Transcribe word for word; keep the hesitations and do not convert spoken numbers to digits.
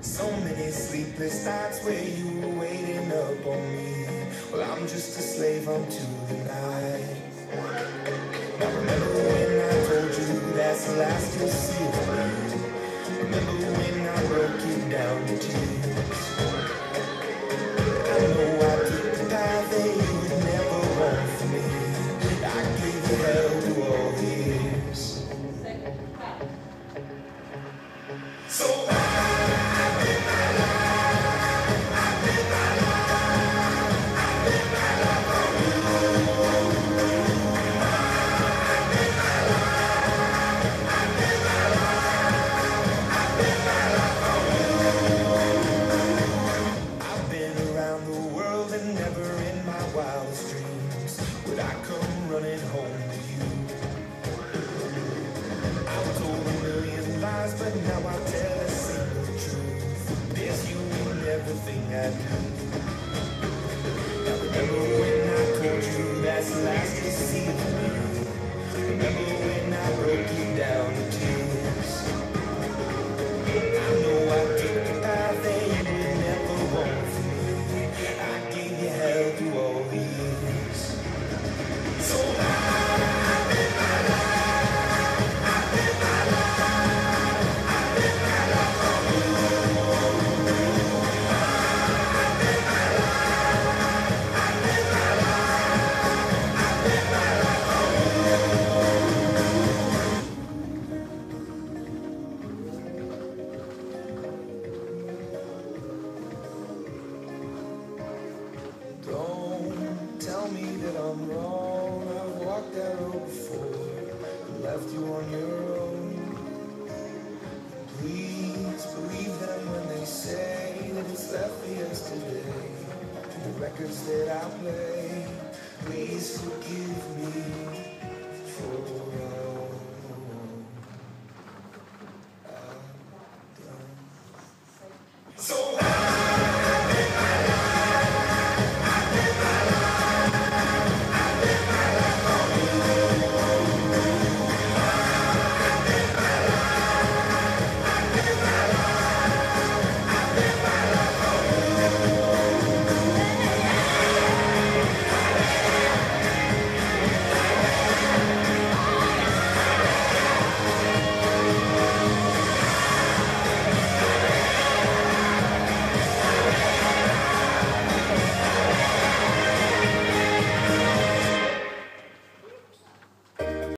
So many sleepless nights where you were waiting up on me. Well, I'm just a slave unto the night. Now remember when I told you that's the last you'll see of me. Remember when I broke you down to tears. I know I took the path that you would never want for me. I gave you hell through all the years. So I did my life, I did my life, I did my life on you. I did my life, I did my life, I did my life on you. I've been around the world and never in my wildest dreams would I come running home to you. I've told a million lies, but now I tell a single truth. There's you in everything I do. Now remember when I told you that's the last you see of me. Remember when I broke you down to tears. I know I took the path that you would never want for me. I gave you hell through all the years. So I did my life, I did my life, I did my life on you. I did my life, I did my life, I did my life on you. Don't tell me that I'm wrong. I've walked that road before and left you on your own. Please believe them when they say that it's left for yesterday. And the records that I play, please forgive me for